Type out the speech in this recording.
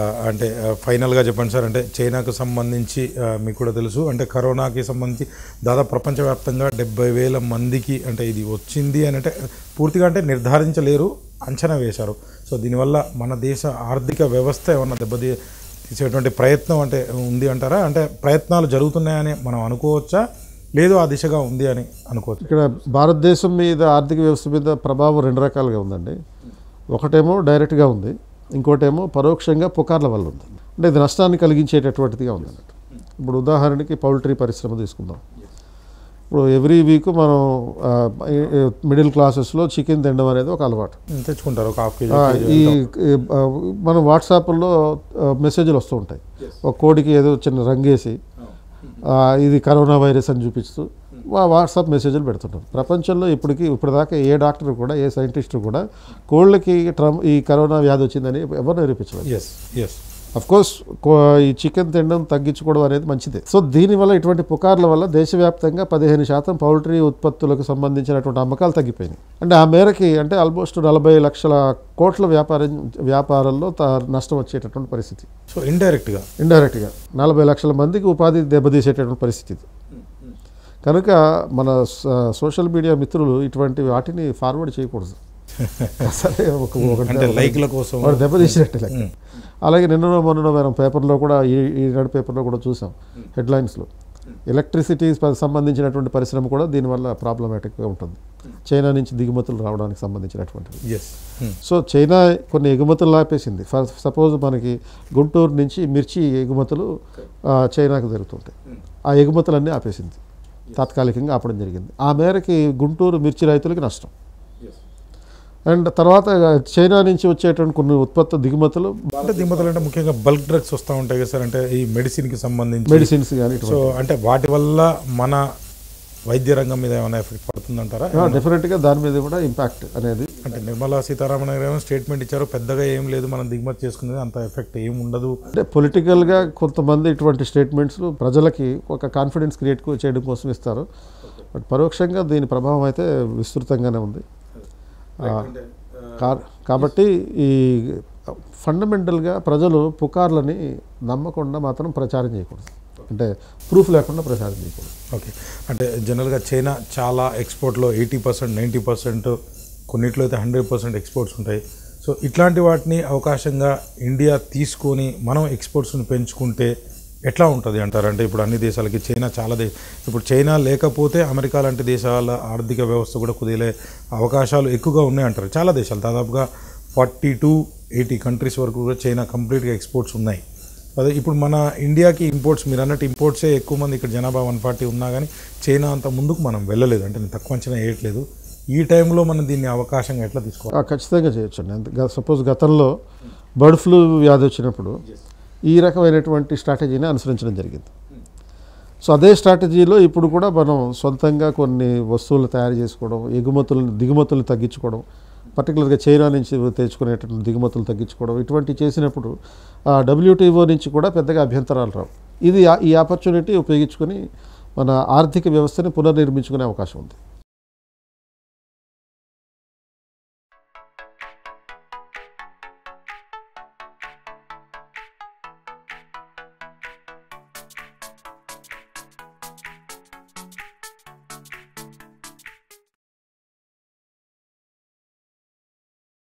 అంటే ఫైనల్గా చెప్పండి సార్, అంటే చైనాకు సంబంధించి మీకు కూడా తెలుసు, అంటే కరోనాకి సంబంధించి దాదాపు ప్రపంచవ్యాప్తంగా 70,000 మందికి అంటే ఇది వచ్చింది అని అంటే పూర్తిగా అంటే నిర్ధారించలేరు, అంచనా వేశారు. సో దీనివల్ల మన దేశ ఆర్థిక వ్యవస్థ ఏమన్నా తీసేటువంటి ప్రయత్నం అంటే ఉంది అంటారా? అంటే ప్రయత్నాలు జరుగుతున్నాయని మనం అనుకోవచ్చా, లేదు ఆ దిశగా ఉంది అని అనుకోవచ్చు? ఇక్కడ భారతదేశం మీద ఆర్థిక వ్యవస్థ మీద ప్రభావం 2 రకాలుగా ఉందండి. ఒకటేమో డైరెక్ట్గా ఉంది, ఇంకోటేమో పరోక్షంగా పుకార్ల వల్ల ఉంది. అంటే ఇది నష్టాన్ని కలిగించేటటువంటిదిగా ఉంది అన్నట్టు. ఇప్పుడు ఉదాహరణకి పౌల్ట్రీ పరిశ్రమ తీసుకుందాం. ఇప్పుడు ఎవ్రీ వీక్ మనం మిడిల్ క్లాసెస్లో చికెన్ తినడం అనేది ఒక అలవాటు, తెచ్చుకుంటారు. ఒక హాఫ్ కేజీ ఈ మనం వాట్సాప్లో మెసేజ్లు వస్తూ ఉంటాయి, ఒక కోడికి ఏదో చిన్న రంగేసి ఇది కరోనా వైరస్ అని చూపిస్తూ వాట్సాప్ మెసేజ్లు పెడుతుంటారు. ప్రపంచంలో ఇప్పటిదాకా ఏ డాక్టర్ కూడా, ఏ సైంటిస్ట్ కూడా కోళ్ళకి ఈ కరోనా వ్యాధి వచ్చిందని ఎవరు నిరూపించలేదు. అఫ్కోర్స్ ఈ చికెన్ తినడం తగ్గించుకోవడం అనేది మంచిదే. సో దీనివల్ల ఇటువంటి పుకార్ల వల్ల దేశవ్యాప్తంగా 15% పౌల్ట్రీ ఉత్పత్తులకు సంబంధించినటువంటి అమ్మకాలు తగ్గిపోయినాయి. అంటే ఆ మేరకి అంటే ఆల్మోస్ట్ 40 లక్షల కోట్ల వ్యాపారంలో నష్టం వచ్చేటటువంటి పరిస్థితి. సో ఇండైరెక్ట్గా 40 లక్షల మందికి ఉపాధి దెబ్బతీసేటటువంటి పరిస్థితి. కనుక మన సోషల్ మీడియా మిత్రులు ఇటువంటి వాటిని ఫార్వర్డ్ చేయకూడదు. అసలే లైక్ల కోసం వాడు దెబ్బతీసినట్టు లెక్క. అలాగే మొన్న మనం పేపర్లో కూడా ఈనాడు పేపర్లో కూడా చూసాం హెడ్లైన్స్లో, ఎలక్ట్రిసిటీ సంబంధించినటువంటి పరిశ్రమ కూడా దీనివల్ల ప్రాబ్లమాటిక్గా ఉంటుంది. చైనా నుంచి దిగుమతులు రావడానికి సంబంధించినటువంటివి. సో చైనా కొన్ని ఎగుమతులు ఆపేసింది. సపోజ్ మనకి గుంటూరు నుంచి మిర్చి ఎగుమతులు చైనాకు జరుగుతుంటాయి, ఆ ఎగుమతులన్నీ ఆపేసింది, తాత్కాలికంగా ఆపడం జరిగింది. ఆ మేరకి గుంటూరు మిర్చి రైతులకి నష్టం. అండ్ తర్వాత చైనా నుంచి వచ్చేటువంటి కొన్ని దిగుమతులు అంటే ముఖ్యంగా బల్క్ డ్రగ్స్ వస్తూ ఉంటాయి కదా సార్, అంటే ఈ మెడిసిన్కి సంబంధించి మెడిసిన్స్ కానీ. సో అంటే వాటి వల్ల మన వైద్య రంగం మీద ఏమైనా ఎఫెక్ట్ పడుతుందంటారా? డెఫినెట్గా దాని మీద కూడా ఇంపాక్ట్ అనేది. అంటే నిర్మలా సీతారామన్ గారు స్టేట్మెంట్ ఇచ్చారు, పెద్దగా ఏం లేదు, మనం దిగుమతి చేసుకునేది అంత ఎఫెక్ట్ ఏం ఉండదు. అంటే పొలిటికల్గా కొంతమంది ఇటువంటి స్టేట్మెంట్స్ ప్రజలకి ఒక కాన్ఫిడెన్స్ క్రియేట్ చేయడం కోసం ఇస్తారు. బట్ పరోక్షంగా దీని ప్రభావం అయితే విస్తృతంగానే ఉంది. కాబట్టి ఈ ఫండమెంటల్గా ప్రజలు పుకార్లని నమ్మకుండా మాత్రం ప్రచారం చేయకూడదు, అంటే ప్రూఫ్ లేకుండా ప్రచారం చేయకూడదు. ఓకే, అంటే జనరల్గా చైనా చాలా ఎక్స్పోర్ట్లో 80%, 90%, కొన్నిట్లో అయితే 100% ఎక్స్పోర్ట్స్ ఉంటాయి. సో ఇట్లాంటి వాటిని అవకాశంగా ఇండియా తీసుకొని మనం ఎక్స్పోర్ట్స్ని పెంచుకుంటే ఎట్లా ఉంటుంది అంటారు? అంటే ఇప్పుడు అన్ని దేశాలకి చైనా ఇప్పుడు చైనా లేకపోతే అమెరికా లాంటి దేశాల ఆర్థిక వ్యవస్థ కూడా కుదిలే అవకాశాలు ఎక్కువగా ఉన్నాయంటారు. చాలా దేశాలు దాదాపుగా 40 to 80 కంట్రీస్ వరకు కూడా చైనా కంప్లీట్గా ఎక్స్పోర్ట్స్ ఉన్నాయి. అదే ఇప్పుడు మన ఇండియాకి ఇంపోర్ట్స్, మీరు అన్నట్టు ఇంపోర్ట్సే ఎక్కువ మంది, ఇక్కడ జనాభా 140 ఉన్నా కానీ చైనా అంత ముందుకు మనం వెళ్ళలేదు, అంటే నేను తక్కువ అంచనా వేయట్లేదు. ఈ టైంలో మనం దీన్ని అవకాశంగా ఎట్లా తీసుకోవాలి? ఖచ్చితంగా చేయొచ్చండి. సపోజ్ గతంలో బర్డ్ ఫ్లూ వ్యాధి వచ్చినప్పుడు ఈ రకమైనటువంటి స్ట్రాటజీని అనుసరించడం జరిగింది. సో అదే స్ట్రాటజీలో ఇప్పుడు కూడా మనం సొంతంగా కొన్ని వస్తువులు తయారు చేసుకోవడం, దిగుమతులను తగ్గించుకోవడం, పర్టికులర్గా చైనా నుంచి తెచ్చుకునేటువంటి దిగుమతులు తగ్గించుకోవడం, ఇటువంటి చేసినప్పుడు WTO నుంచి కూడా పెద్దగా అభ్యంతరాలు రావు. ఈ ఆపర్చునిటీ ఉపయోగించుకొని మన ఆర్థిక వ్యవస్థని పునర్నిర్మించుకునే అవకాశం ఉంది.